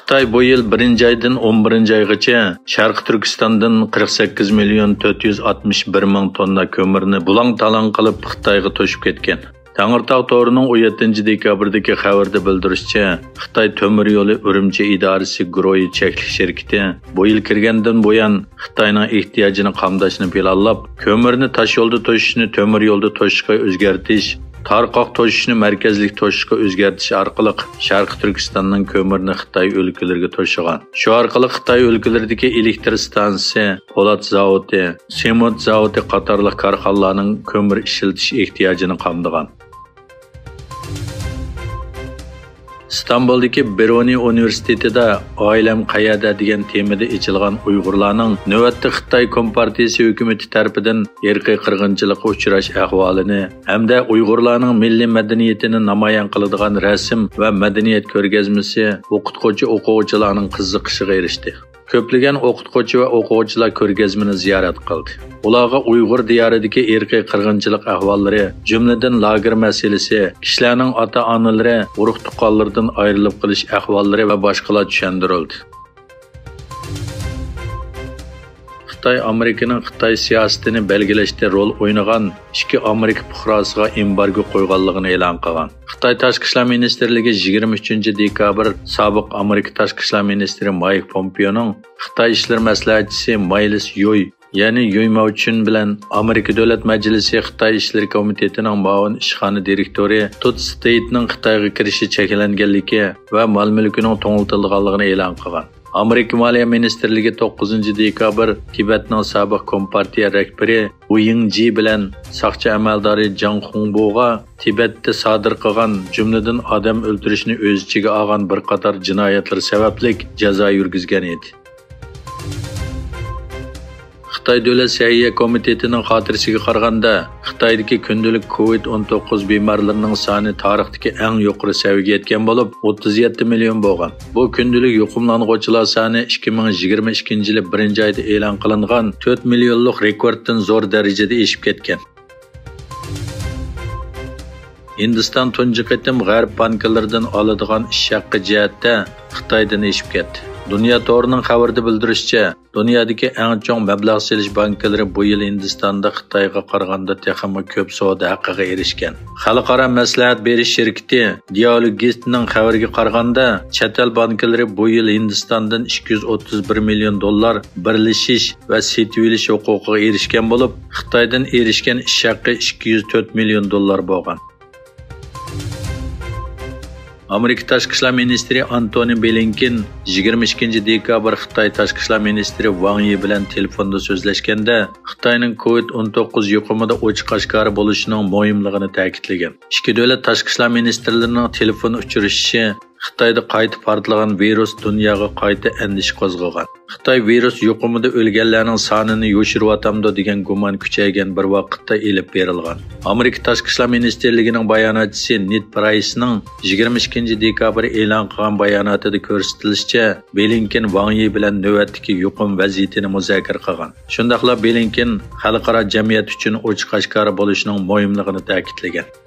Xitoy bu yil 1-oydan 11-oygacha Sharq Turkistondan 48.461.000 tonna ko'mirni bulang-talang qilib Xitoyga to'shib ketgan. Tangirtog to'rining 17 dekabrdagi xabarda bildirishicha, Xitoy temir yo'li Urumchi idorasi guruhi cheklik shirkati bu yil kirgandan buyon Xitoyning ehtiyojini qamdashni planlab, ko'mirni tosh yo'lda to'shishni temir yo'lda to'shishga o'zgartirish, tarqoq to'shishni markazlik to'shishga o'zgartirish orqali Sharq Turkistonning ko'mirni Xitoy o'lkalariga to'shigan. Shu orqali Xitoy o'lkalaridagi elektr stansiyasi, po'lat zavodi, sement zavodi qatorliq korxonalarning ko'mir ishlatish ehtiyojini qamdagan. İstanbul'daki Beroni Üniversitesi'de Ailem Qayada degan temada içilgan Uyg'urlarning navbatda Xitoy Kompartiyasi hukumati tarafidan irqiy qirg'inchilikqa uchrash ahvolini hamda Uyg'urlarning milliy madaniyatini namoyon qiladigan rasm va madaniyat ko'rgazmasi o'quvchi-o'quvchilarning qiziqishiga erishdi. Ko'plagan o'qituvchi va o'quvchilar ko'rgazmani ziyorat qildi. Ularga Uyg'ur diyoridagi irqiy qirg'inchilik ahvollari, jumladan lager masalasi, kishilarning ota-onalari urug' tuqqanlardan ayrilib qolish ahvollari va boshqalar tushuntirildi. Xitoy Amerikaning Xitoy siyosatini belgilashda rol o'ynagan ikki Amerika fuqarosiga embargo qo'yganligini e'lon qilgan. Xitoy Tashqi ishlar ministrligi 23-dekabr sobiq Amerika Tashqi ishlar ministri Mike Pompeo'ning Xitoy ishlar maslahatchisi Miles Yoy, ya'ni Yoy Mauchun bilan Amerika Davlat Majlisi Xitoy ishlar komitetining muavin ishxona direktori Todd State'ning Xitoyga kirishi cheklanganligi va mol-mulkining to'ng'iltirilganligini e'lon qilgan. Amerika Moliya Ministrligi 9-dekabr Tibetning sobiq kompartiya rahbari Wu Yingji bilan soqchi amaldori Jang Hongbo'ga Tibetda sodir qilgan jumladan odam o'ldirishni o'z ichiga olgan bir qator jinoyatlar sababli jazo yurgizgan edi. Xitoy Davlat Səhiyyə Komitetining xotirasiga qaraganda, Xitoydagi kundalik COVID-19 bemorlarining soni tarixdagi eng yuqori seviyaga yetgan bo'lib, 37 million bo'lgan. Bu kundalik yuqumlanuvchilar soni 2022-yil 1-oyda e'lon qilingan 4 millionlik rekorddan zo'r darajada eshib ketgan. Hindiston tunji qatim g'arb banklaridan oladigan ish haqqi jihatda Xitoydan eshib ketdi. Dünya to'rining xabarida bildirishicha, dunyodagi eng chong mablag' selish banklari bu yil Hindistonda Xitoyga qaraganda texmi ko'p savdo haqqiga erishgan. Xalqaro maslahat berish shirkati Dialogistning xabariga qaraganda, chet el banklari bu yil Hindistondan 231 million dollar birlashish va setib olish huquqiga erishgan bo'lib, Xitoydan erishgan ish haqqi 204 million dollar bo'lgan. Amerika Tashqi ishlar ministri Antony Blinken 22-dekabr Xitoy Tashqi ishlar ministri Wang Yi bilan telefonda so'zlashganda Xitoyning COVID-19 yuqumida ochiq-oshkor bo'lishining muhimligini ta'kidlagan. Ikki davlat tashqi ishlar ministrlarining telefon uchrashishi Xitoyda qayta portlagan virus dunyoga qayta andish qo'zg'agan. Xitoy virus yuqumida o'lganlarning sonini yoshiryotamdi degan gumon kuchaygan bir vaqtda elib berilgan. Amerika Tashqi ishlar ministrligining bayonotchisi Ned Price'ning 22-dekabr e'lon qilgan bayonotida ko'rsatilishicha, Blinken Wang Yi bilan navbatdagi yuqum vaziyatini muzokara qilgan. Shundaqla Blinken xalqaro jamiyat uchun ochiq-oshkor bo'lishining muhimligini ta'kidlagan.